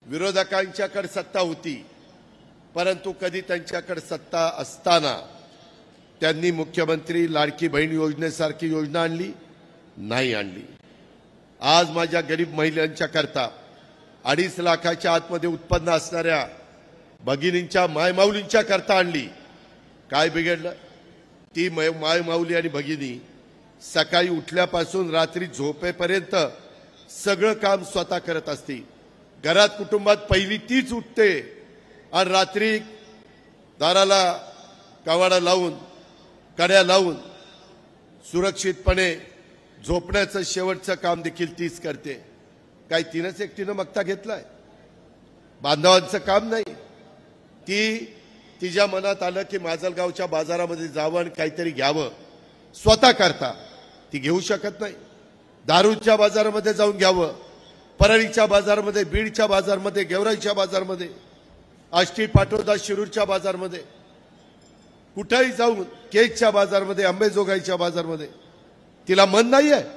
विरोधकांच्याकडे सत्ता होती, परंतु कधी त्यांच्याकडे सत्ता असताना त्यांनी मुख्यमंत्री लाडकी बहीण योजनेसारखी योजना आणली नाही आणली। आज माझ्या गरीब महिलांच्या करता 2.5 लाखाच्या आतमध्ये उत्पन्न असणाऱ्या भगिनींच्या मायमाऊलींच्या करता आणली। काय बिघडलं? ती मायमाऊली आणि भगिनी सकाळी उठल्यापासून रात्री झोपेपर्यंत सगळं काम स्वतः करत असते। घरात कुटुंबात पहिली तीच उठते आणि रात्री दाराला कवाडा लावून कड्या लावून सुरक्षितपणे झोपण्याचं शेवटचं काम देखील तीच करते। काय तिनंच एकटीनं मक्ता घेतलाय? बांधवांचं काम नाही। ती तिच्या मनात आलं की माजलगावच्या बाजारामध्ये जावं आणि काहीतरी घ्यावं, स्वतः करता ती घेऊ शकत नाही। दारूच्या बाजारामध्ये जाऊन घ्यावं, परळीच्या बाजारामध्ये, बीडच्या बाजारामध्ये, गेवराईच्या बाजारामध्ये, आष्टी पाटोदा शिरूरच्या बाजारामध्ये, कुठेही जाऊन केजच्या बाजारामध्ये, अंबेजोगाईच्या बाजारामध्ये तिला मन नाही आहे,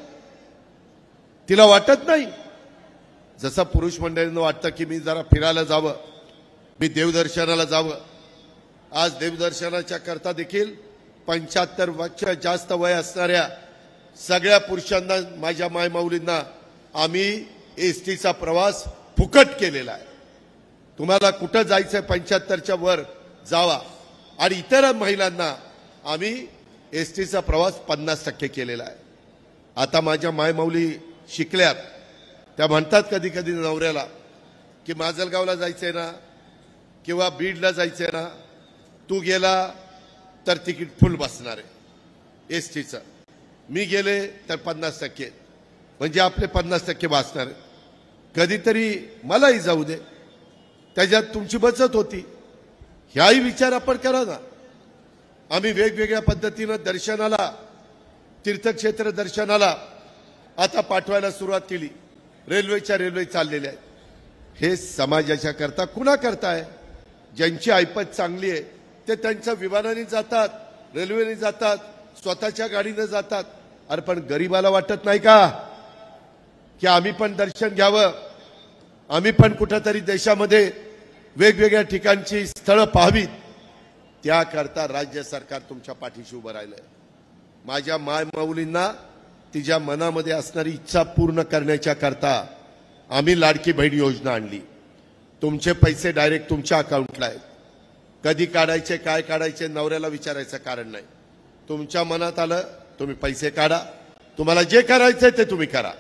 तिला वाटत नाही। जसं पुरुष मंडळींना वाटतं की मी जरा फिरायला जावं, मी देवदर्शनाला जावं। आज देवदर्शनाच्या करता देखील 75 वर्ष जास्त वय असणाऱ्या सगळ्या पुरुषांना, माझ्या मायमाऊलींना आम्ही एसटीचा प्रवास फुकट केलेला आहे। तुम्हाला कुठं जायचंय 75च्या वर जावा। आणि इतर महिलांना आम्ही एसटीचा प्रवास 50% केलेला आहे। आता माझ्या मायमाऊली शिकल्यात, त्या म्हणतात कधी कधी नवऱ्याला की माजलगावला जायचंय ना किंवा बीडला जायचंय ना, तू गेला तर तिकीट फुल बसणार आहे एसटीचं, मी गेले तर 50%, म्हणजे आपले 50% वाचणार आहे। कधीतरी मलाही जाऊ दे, त्याच्यात तुमची बचत होती। ह्याही विचार आपण करा ना। आम्ही वेगवेगळ्या पद्धतीनं दर्शनाला, तीर्थक्षेत्र दर्शनाला आता पाठवायला सुरुवात केली। रेल्वे चाललेल्या आहेत। हे समाजाच्या करता कुणा करताय? ज्यांची ऐपत चांगली आहे ते त्यांच्या विमानाने जातात, रेल्वेने जातात, स्वतःच्या गाडीने जातात। अरे पण गरीबाला वाटत नाही का की आम्ही पण दर्शन घ्यावं, आम्ही पण कुठेतरी देशामध्ये वेगवेगळ्या ठिकाणची स्थळं पाहावीत? त्याकरता राज्य सरकार तुमच्या पाठीशी उभं राहिलंय। माझ्या मायमाऊलींना तिच्या मनामध्ये असणारी इच्छा पूर्ण करण्याच्या करता आम्ही लाडकी बहीण योजना आणली। तुमचे पैसे डायरेक्ट तुमच्या अकाउंटला आहेत। कधी काढायचे, काय काढायचे नवऱ्याला विचारायचं कारण नाही। तुमच्या मनात आलं तुम्ही पैसे काढा, तुम्हाला जे करायचंय ते तुम्ही करा।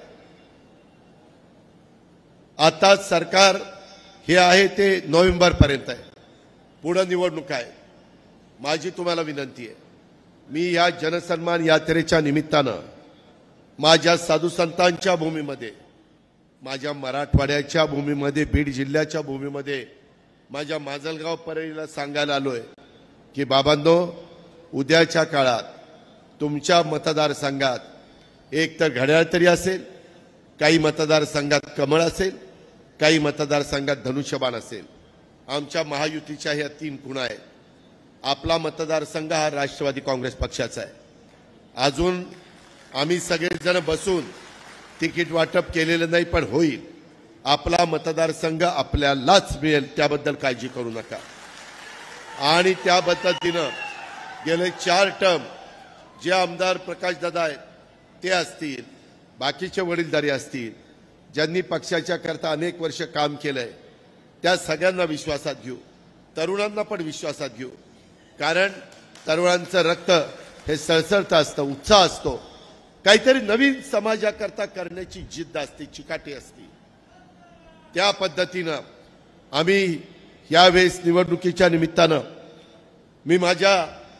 आता सरकार हे आहे ते नोव्हेंबर पर्यंत आहे, पुढे निवडणूक आहे। माझी तुम्हाला विनंती आहे, मी या जनसन्मान यात्रेच्या निमित्तानं माझ्या साधू संतांच्या भूमीमध्ये, माझ्या मराठवाड्याच्या भूमीमध्ये, बीड जिल्ह्याच्या भूमीमध्ये, माझ्या माजलगाव परळीला सांगायला आलोय की बाबांनो, उद्याच्या काळात तुमच्या मतदारसंघात एक तर घड्याळ तरी असेल, काही मतदारसंघात कमळ असेल, काही मतदारसंघात धनुष्यबाण असेल। आमच्या महायुतीच्या ह्या 3 खुणा आहेत। आपला मतदारसंघ हा राष्ट्रवादी काँग्रेस पक्षाचा आहे। अजून आम्ही सगळेजण बसून तिकीट वाटप केलेलं नाही, पण होईल। आपला मतदारसंघ आपल्यालाच मिळेल, त्याबद्दल काळजी करू नका। आणि त्या पद्धतीनं गेले 4 टर्म जे आमदार प्रकाशदादा आहेत ते असतील, बाकीचे वडीलधारी असतील, ज्यांनी पक्षाच्या करता अनेक वर्ष काम केलंय, त्या सगळ्यांना विश्वासात घेऊ, तरुणांना पण विश्वासात घेऊ। कारण तरुणांचं रक्त हे सळसळतं असतं, उत्साह असतो, काहीतरी नवीन समाजाकरता करण्याची जिद्द असते, चिकाटी असते। त्या पद्धतीनं आम्ही यावेळेस निवडणुकीच्या निमित्तानं मी माझ्या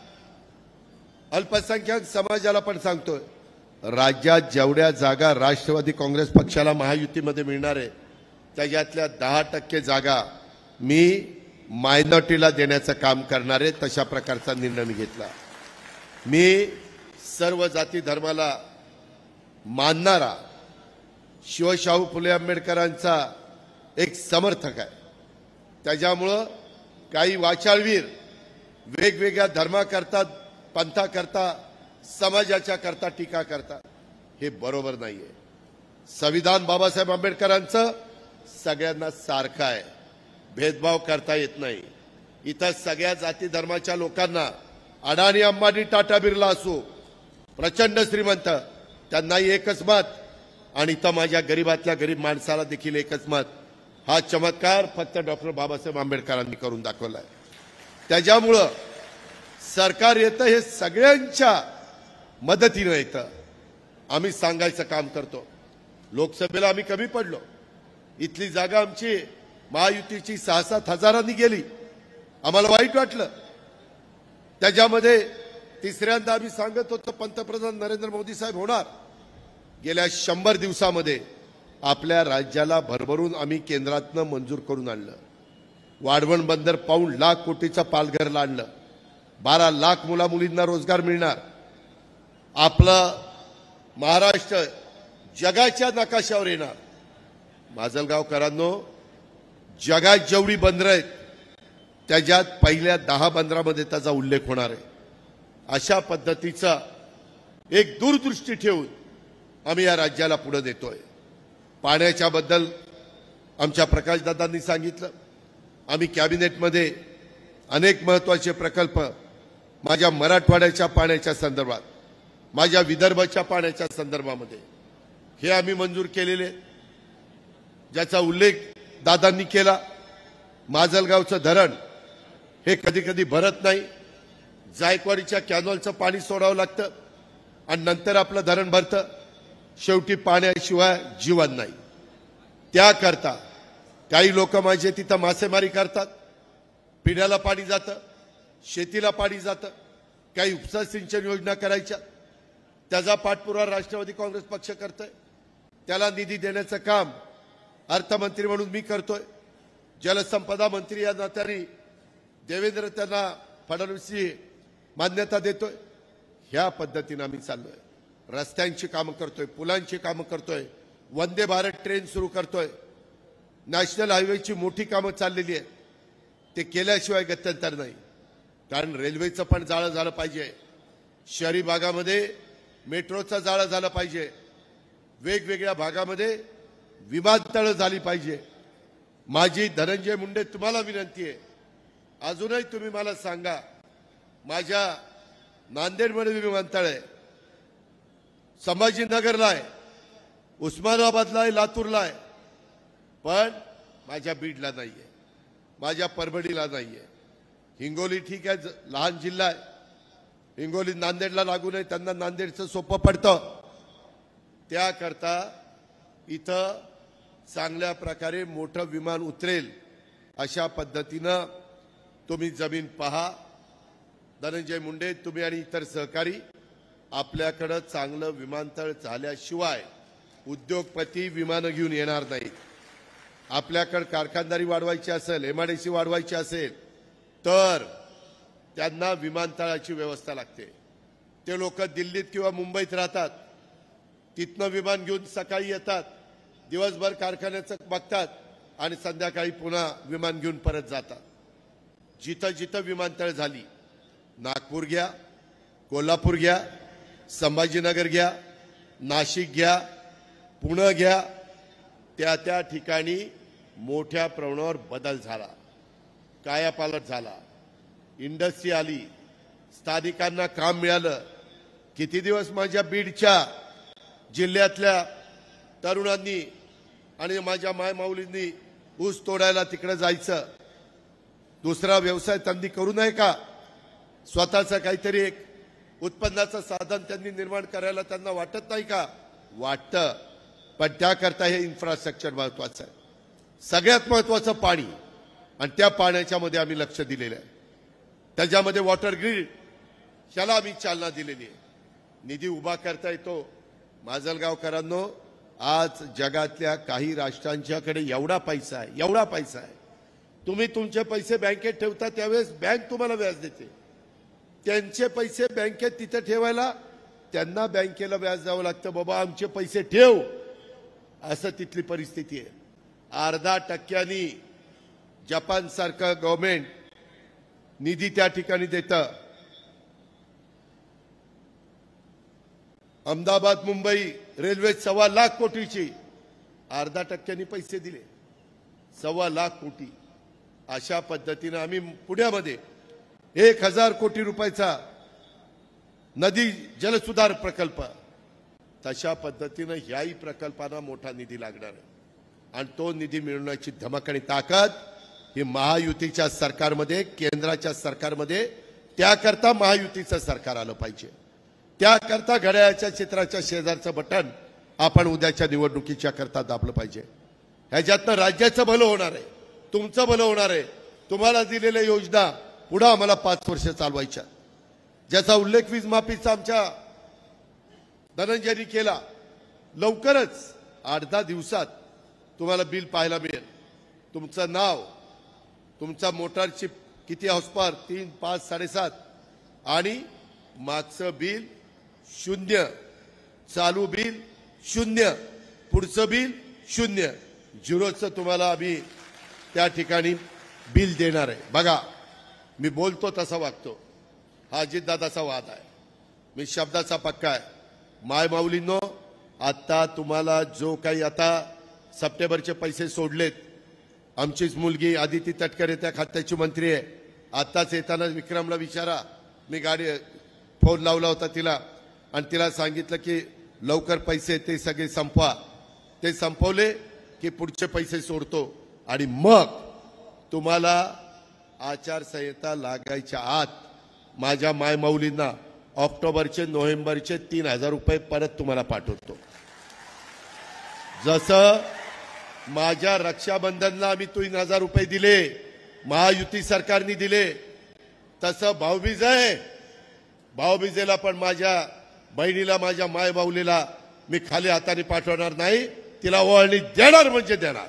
अल्पसंख्याक समाजाला पण सांगतोय, राज्यात जेवढ्या जागा राष्ट्रवादी काँग्रेस पक्षाला महायुतीमध्ये मिळणार आहे त्याच्यातल्या 10% जागा मी मायनॉरिटीला देण्याचं काम करणार आहे। तशा प्रकारचा निर्णय मी घेतला। मी सर्व जाती धर्माला मानणारा शिवशाहू फुले आंबेडकरांचा एक समर्थक आहे। त्याच्यामुळं काही वाचाळवीर वेगवेगळ्या धर्माकरता, पंथाकरता, समाजाच्या करता टीका करतात, हे बरोबर नाहीये। संविधान बाबासाहेब आंबेडकरांचं सगळ्यांना सारखा आहे, भेदभाव करता येत नाही। इथं सगळ्या जाती धर्माच्या लोकांना, अडाणी अंबानी टाटा बिर्ला असो, प्रचंड श्रीमंत, त्यांनाही एकच मत, आणि इथं माझ्या गरीबातल्या गरीब माणसाला देखील एकच मत। हा चमत्कार फक्त डॉक्टर बाबासाहेब आंबेडकरांनी करून दाखवलाय। त्याच्यामुळं सरकार येतं हे सगळ्यांच्या मदतीने येतं। आम्ही सांगायचं काम करतो। लोकसभेला आम्ही कमी पडलो, इथली जागा आमची महायुतीची 6-7 हजारांनी गेली, आम्हाला वाईट वाटलं। त्याच्यामध्ये तिसऱ्यांदा आम्ही सांगत होतो पंतप्रधान नरेंद्र मोदी साहेब होणार। गेल्या 100 दिवसामध्ये आपल्या राज्याला भरभरून आम्ही केंद्रातनं मंजूर करून आणलं। वाढवण बंदर पाऊण लाख कोटीचं पालघरला आणलं, 12 लाख मुला मुलींना रोजगार मिळणार। आपलं महाराष्ट्र जगाच्या नकाशावर येणार। माजलगावकरांनो, जगात जेवढी बंदरं आहेत त्याच्यात पहिल्या 10 बंदरामध्ये त्याचा उल्लेख होणार आहे। अशा पद्धतीचा एक दूरदृष्टी ठेवून आम्ही या राज्याला पुढे नेतोय। पाण्याच्या बद्दल आमच्या प्रकाशदादांनी सांगितलं, आम्ही कॅबिनेटमध्ये अनेक महत्त्वाचे प्रकल्प माझ्या मराठवाड्याच्या पाण्याच्या संदर्भात, माझ्या विदर्भाच्या पाण्याच्या संदर्भामध्ये हे आम्ही मंजूर केलेले, ज्याचा उल्लेख दादांनी केला। माजलगावचं धरण हे कधी कधी भरत नाही, जायकवाडीच्या कॅनॉलचं पाणी सोडावं लागतं आणि नंतर आपलं धरण भरतं। शेवटी पाण्याशिवाय जीवन नाही। त्याकरता काही लोक माझे तिथं मासेमारी करतात, पिण्याला पाणी जातं, शेतीला पाणी जातं, काही उपसा सिंचन योजना करायच्या, त्याचा पाठपुरावा राष्ट्रवादी काँग्रेस पक्ष करतोय। त्याला निधी देण्याचं काम अर्थमंत्री म्हणून मी करतोय। जलसंपदा मंत्री या नात्याने देवेंद्र त्यांना फडणवीसची मान्यता देतोय। ह्या पद्धतीने आम्ही चाललोय। रस्त्यांची कामं करतोय, पुलांची कामं करतोय, वंदे भारत ट्रेन सुरू करतोय, नॅशनल हायवेची मोठी कामं चाललेली आहेत। ते केल्याशिवाय गत्यंतर नाही, कारण रेल्वेचं पण जाळं झालं पाहिजे, शहरी भागामध्ये मेट्रोचं जाळं झालं पाहिजे, वेगवेगळ्या भागामध्ये विमानतळ झाली पाहिजे। माझी धनंजय मुंडे तुम्हाला विनंती आहे, अजूनही तुम्ही मला सांगा, माझ्या नांदेडमध्ये विमानतळ आहे, संभाजीनगरला आहे, उस्मानाबादला आहे, लातूरला आहे, पण माझ्या बीडला नाहीये, माझ्या परभणीला नाहीये। हिंगोली ठीक आहे, लहान जिल्हा आहे, हिंगोली नांदेडला लागू नये, त्यांना नांदेडचं सोपं पडतं। त्याकरता इथं चांगल्या प्रकारे मोठं विमान उतरेल अशा पद्धतीनं तुम्ही जमीन पहा। धनंजय मुंडे, तुम्ही आणि इतर सहकारी, आपल्याकडे चांगलं विमानतळ झाल्याशिवाय उद्योगपती विमानं घेऊन येणार नाहीत। आपल्याकडे कारखानदारी वाढवायची असेल, एमआयडीसी वाढवायची असेल तर त्यांना विमानतळाची व्यवस्था लागते। ते लोक दिल्लीत किंवा मुंबईत राहतात, तिथनं विमान घेऊन सकाळी येतात, दिवसभर कारखान्याचं बघतात आणि संध्याकाळी पुन्हा विमान घेऊन परत जातात। जिथं जिथं विमानतळ झाली, नागपूर घ्या, कोल्हापूर घ्या, संभाजीनगर घ्या, नाशिक घ्या, पुणे घ्या, त्या त्या ठिकाणी मोठ्या प्रमाणावर बदल झाला, कायापालट झाला, इंडस्ट्री आली, स्थानिकांना काम मिळालं। किती दिवस माझ्या बीडच्या जिल्ह्यातल्या तरुणांनी आणि माझ्या मायमाऊलींनी ऊस तोडायला तिकडे जायचं? दुसरा व्यवसाय त्यांनी करू नये का? स्वतःचं काहीतरी एक उत्पन्नाचं साधन त्यांनी निर्माण करायला त्यांना वाटत नाही का? वाटतं, पण त्याकरता हे इन्फ्रास्ट्रक्चर महत्वाचं आहे। सगळ्यात महत्वाचं पाणी, आणि त्या पाण्याच्या मध्ये आम्ही लक्ष दिलेलं आहे। त्याच्यामध्ये वॉटर ग्रीड ह्याला आम्ही चालना दिलेली आहे, निधी उभा करता येतो। माजलगावकरांनो, आज जगातल्या काही राष्ट्रांच्याकडे एवढा पैसा आहे, तुम्ही तुमचे पैसे बँकेत ठेवता त्यावेळेस बँक तुम्हाला व्याज देते, त्यांचे पैसे बँकेत तिथे ठेवायला त्यांना बँकेला व्याज द्यावं लागतं। बाबा आमचे पैसे ठेव, असं तिथली परिस्थिती आहे। 0.5% जपान सारखं गव्हर्नमेंट निधी त्या ठिकाणी देतं। अहमदाबाद मुंबई रेल्वे 1.25 लाख कोटीची 0.5% पैसे दिले। 1.25 लाख कोटी अशा पद्धतीने आम्ही पुण्यामध्ये 1000 कोटी रुपयाचा नदी जलसुधार प्रकल्प, तशा पद्धतीने ह्याही प्रकल्पांना मोठा निधी लागणार आहे आणि तो निधी मिळवण्याची धमक आणि ताकद ही महायुतीच्या सरकारमध्ये, केंद्राच्या सरकारमध्ये, त्याकरता महायुतीचं सरकार आलं पाहिजे. त्याकरता घड्याळाच्या चित्राच्या शेजारचं बटन आपण उद्याच्या निवडणुकीच्या करता दाबलं पाहिजे. ह्याच्यातनं राज्याचं भलं होणार आहे, तुमचं भलं होणार आहे. तुम्हाला दिलेल्या योजना पुढे आम्हाला 5 वर्ष चालवायच्या, ज्याचा उल्लेख वीज माफीचा आमच्या धनंजयनी केला. लवकरच 8-10 दिवसात तुम्हाला बिल पाहायला मिळेल. तुमचं नाव, तुमचा मोटारची किती हॉर्सपावर, 3, 5, 7.5 आणि मागचं बिल 0, चालू बिल 0, पुढचं बिल 0, झिरोचं तुम्हाला आम्ही त्या ठिकाणी बिल देणार आहे. बघा, मी बोलतो तसा वागतो. हा अजितदादाचा वाद आहे, मी शब्दाचा पक्का आहे. मायमाऊलींनो, आता तुम्हाला जो काही आता सप्टेंबरचे पैसे सोडलेत, आमचीच मुलगी आदिती तटकरे त्या खात्याची मंत्री आहे. आताच येताना विक्रमला विचारा, मी गाडी फोन लावला होता तिला आणि तिला सांगितलं की लवकर पैसे ते सगळे संपवा. ते संपवले की पुढचे पैसे सोडतो आणि मग तुम्हाला आचारसंहिता लागायच्या आत माझ्या मायमाऊलींना ऑक्टोबरचे, नोव्हेंबरचे 3000 रुपये परत तुम्हाला पाठवतो. जसं माझ्या रक्षाबंधनला आम्ही 3000 रुपये दिले, महायुती सरकारने दिले, तसं भाऊबीज आहे. भाऊबीजेला पण माझ्या बहिणीला, माझ्या मायबाऊलीला मी खाली हाताने पाठवणार नाही, तिला ओवाळणी देणार म्हणजे देणार.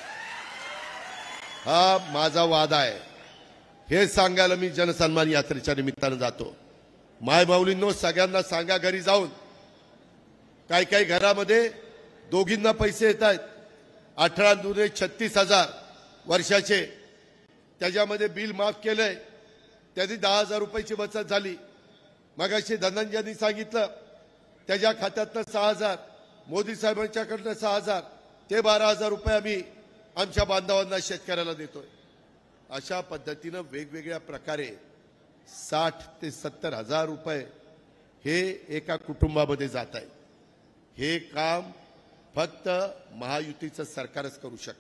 हा माझा वादा आहे. हे सांगायला मी जनसन्मान यात्रेच्या निमित्तानं जातो. मायबाऊलींनो, सगळ्यांना सांगा घरी जाऊन, काही काही घरामध्ये दोघींना पैसे येत आहेत. 18 दुने 36,000 वर्षाचे, त्याच्यामध्ये बिल माफ केलंय, त्याची 10,000 रुपयाची बचत झाली. मगाशी धनंजयनी सांगितलं त्याच्या खात्यातनं 6,000, मोदी साहेबांच्याकडनं 6,000, ते 12,000 रुपये आम्ही आमच्या बांधवांना, शेतकऱ्याला देतोय. अशा पद्धतीनं वेगवेगळ्या प्रकारे 60 ते 70,000 रुपये हे एका कुटुंबामध्ये जात आहे. हे काम फक्त महायुतीचं सरकारच करू शकतं.